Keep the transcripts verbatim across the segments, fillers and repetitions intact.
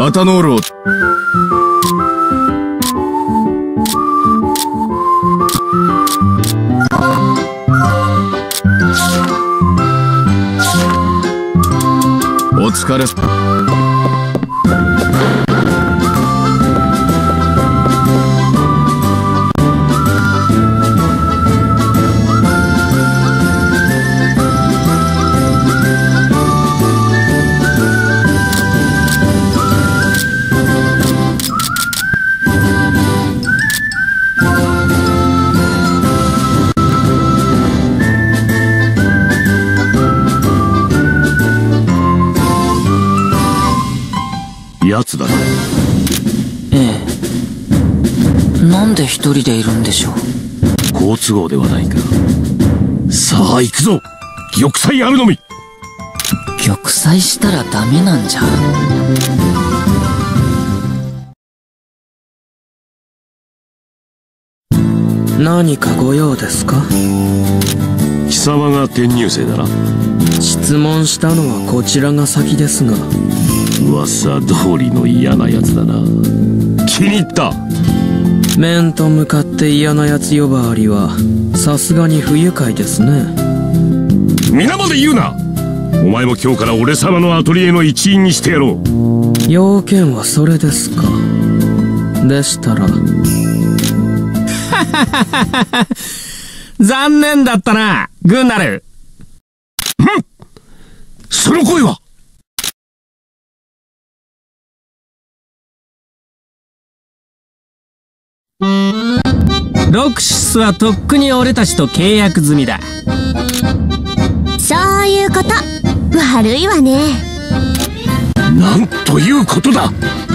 パタノールを。お疲れ。やつだな。 ええ。なんで一人でいるんでしょう。 好都合ではないか。さあ行くぞ。玉砕あるのみ。 玉砕したらダメなんじゃ。 何かご用ですか？ 貴様が転入生だな。 質問したのはこちらが先ですが。 噂通りの嫌なやつだな。気に入った。 面と向かって嫌なやつ呼ばわりはさすがに不愉快ですね。 皆まで言うな。お前も今日から俺様のアトリエの一員にしてやろう。 要件はそれですか。でしたら残念だったな、グンナル。 ん？その声は。 ロクシスはとっくに俺たちと契約済みだ。 そういうこと。悪いわね。 なんということだ。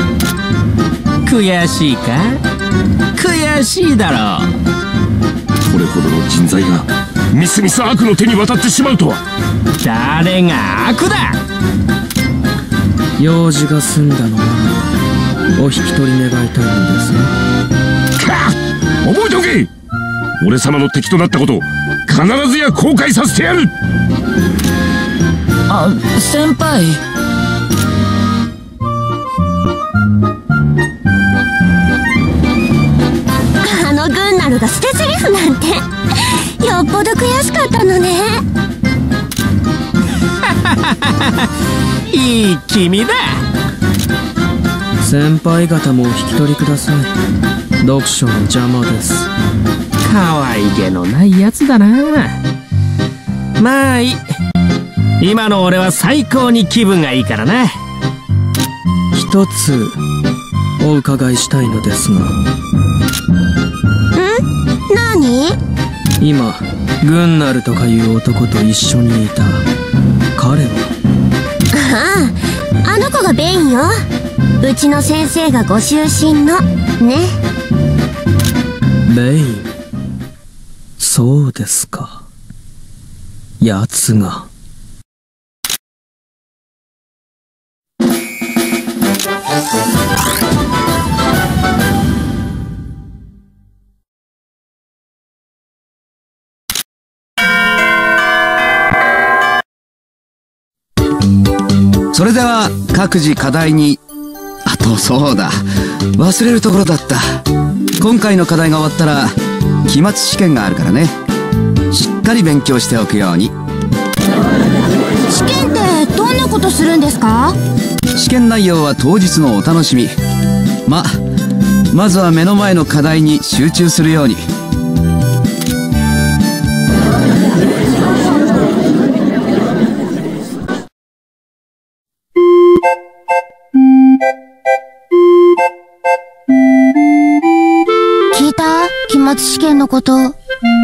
悔しいか？悔しいだろう。 これほどの人材がみすみす悪の手に渡ってしまうとは。 誰が悪だ。 用事が済んだのならお引き取り願いたいのですね。 かっ、覚えておけ。俺様の敵となったこと必ずや後悔させてやる。 あ、先輩。 あのグンナルが捨て台詞なんてよっぽど悔しかったのね。 いい君だ。 先輩方もお引き取りください。読書の邪魔です。 可愛げのないやつだな。まあいい。今の俺は最高に気分がいいからな。 一つお伺いしたいのですが。ん？ 何？ 今グンナルとかいう男と一緒にいた彼は。 ああ、あの子がベインよ。うちの先生がご就寝のね。 ベイン。そうですか。やつが。 それでは各自課題に。あとそうだ、忘れるところだった。今回の課題が終わったら期末試験があるからね。しっかり勉強しておくように。 試験ってどんなことするんですか？ 試験内容は当日のお楽しみ。ままずは目の前の課題に集中するように。 聞いた？期末試験のこと。うん。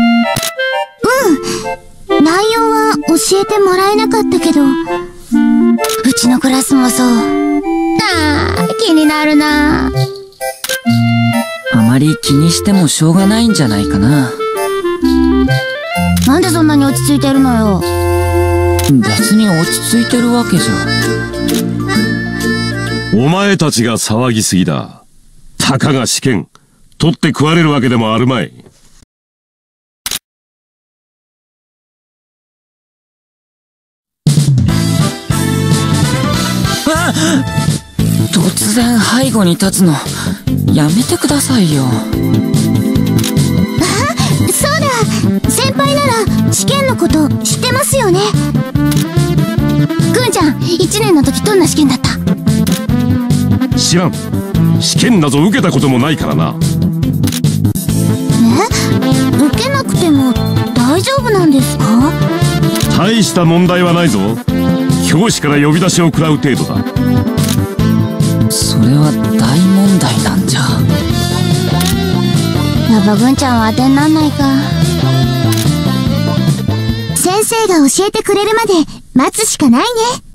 内容は教えてもらえなかったけど、うちのクラスもそう。あー、気になるな。 あまり気にしてもしょうがないんじゃないかな。 なんでそんなに落ち着いてるのよ。 別に落ち着いてるわけじゃ。 お前たちが騒ぎすぎだ。たかが試験取って食われるわけでもあるまい。 突然背後に立つのやめてくださいよ。 そうだ、先輩なら試験のこと知ってますよね。くんちゃん、いちねんの時どんな試験だった？ 知らん。試験なぞ受けたこともないからな。 え？受けなくても大丈夫なんですか？ 大した問題はないぞ。教師から呼び出しを食らう程度だ。 それは大問題なんじゃ。 やっぱぐんちゃんは当てになんないか。先生が教えてくれるまで待つしかないね。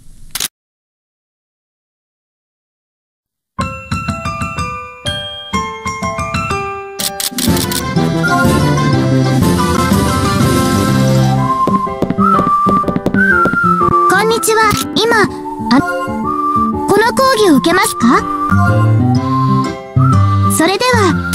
こんにちは。今、あ、この講義を受けますか？それでは、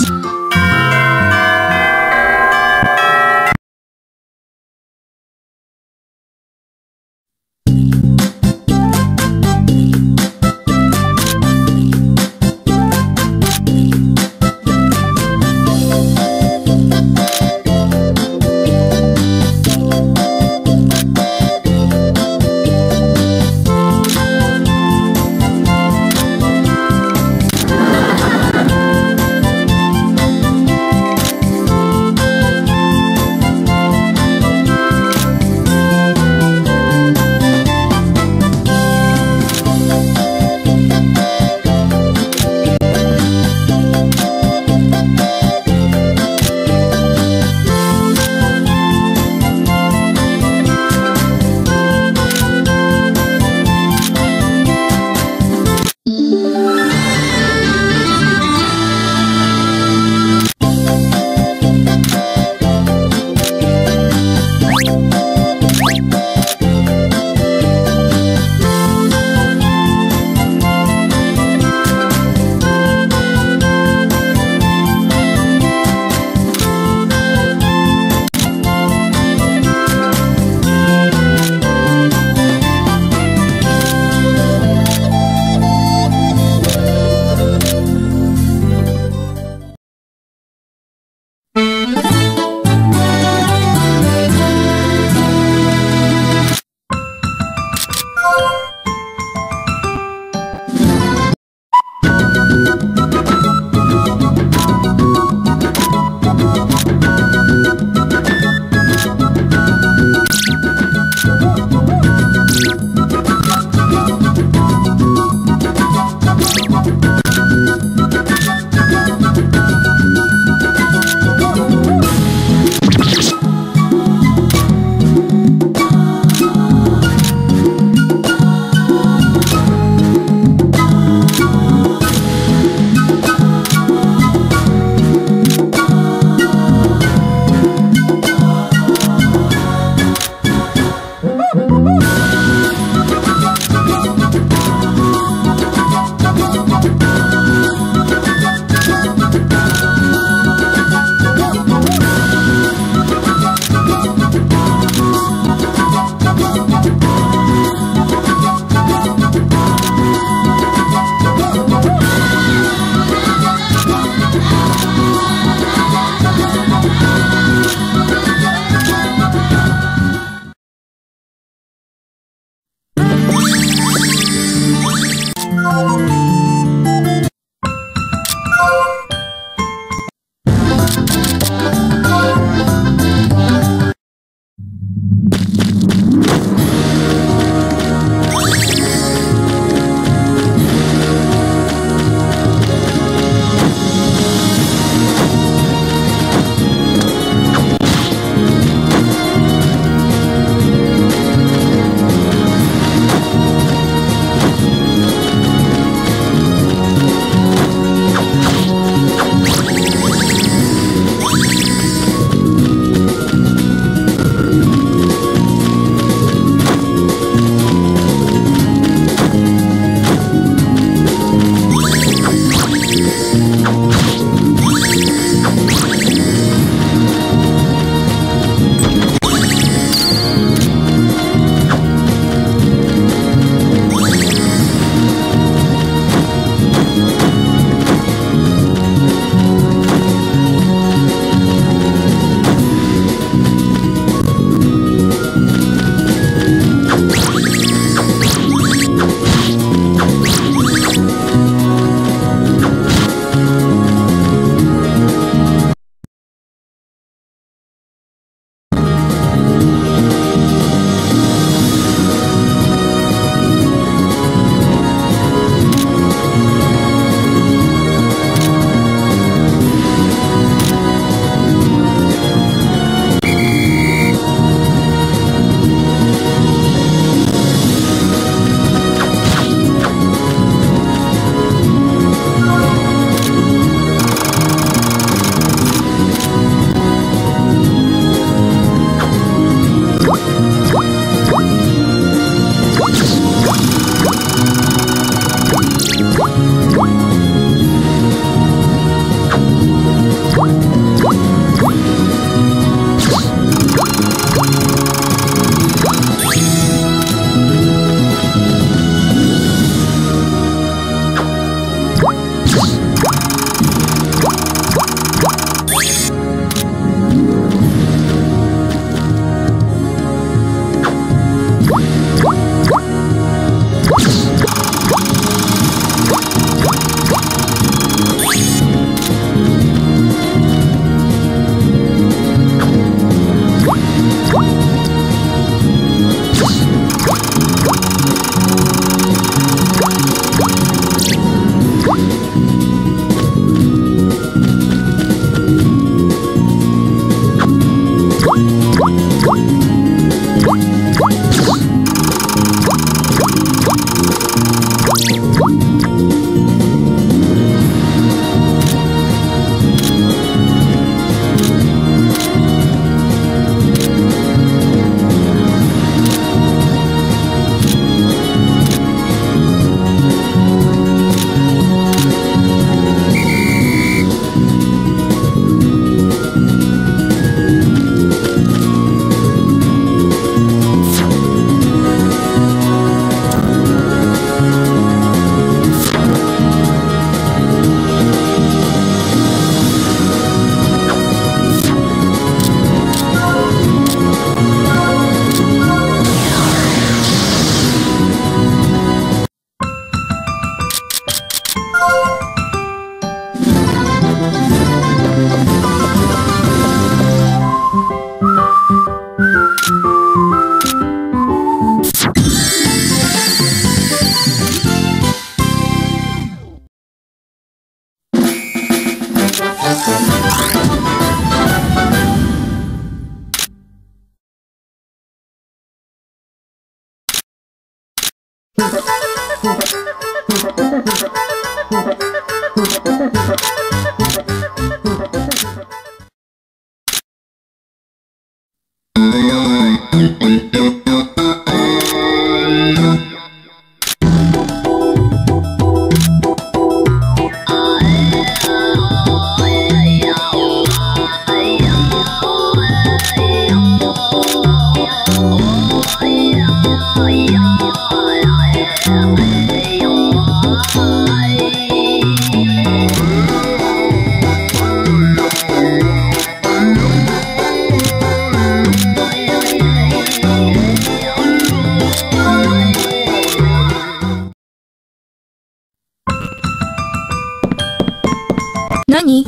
何？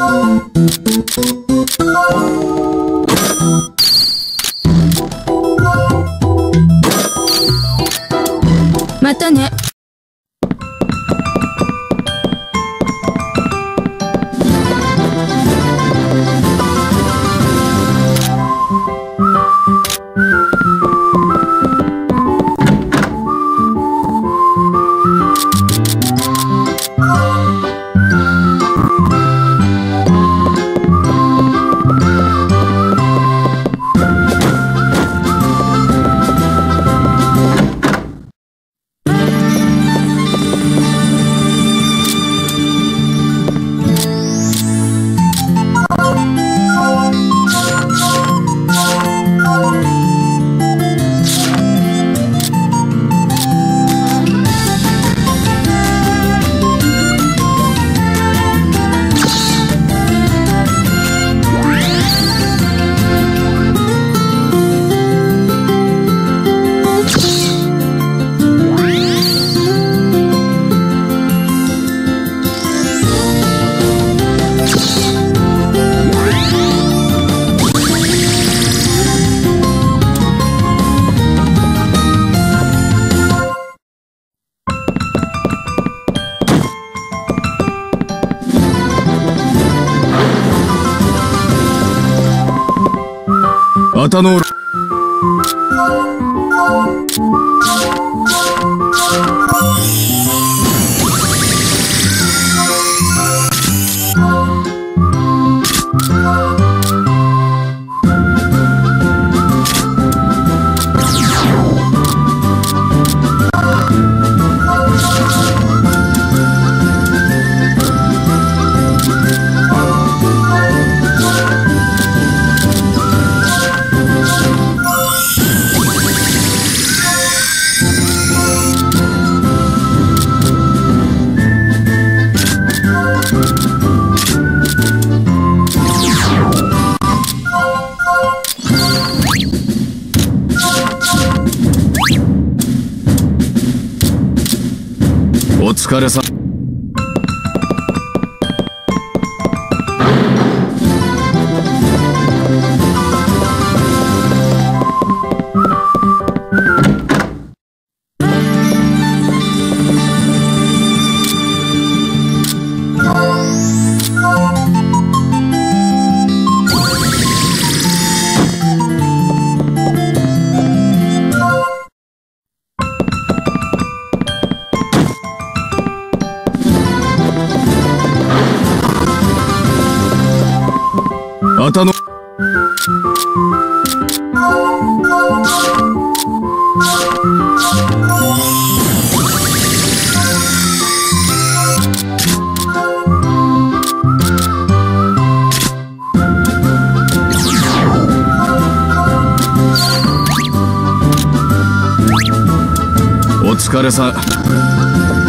またね。 アタノールお疲れさん。あたのお疲れさん。